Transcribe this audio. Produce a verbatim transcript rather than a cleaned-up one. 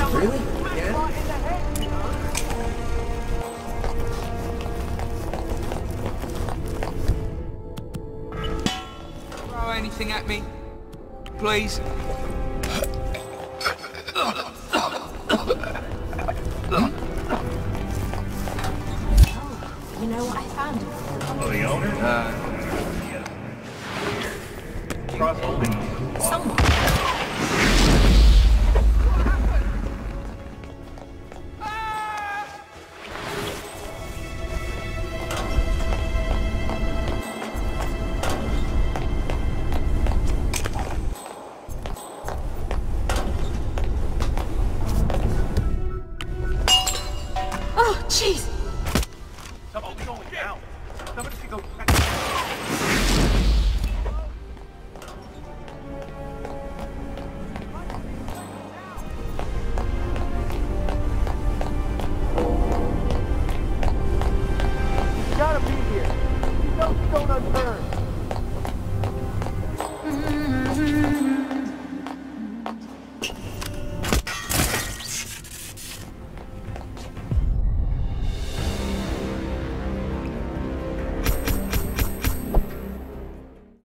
Really? Yeah? Throw anything at me, please. You know what I found? Oh, the owner? Uh, Cross-holding. Someone. Oh, jeez.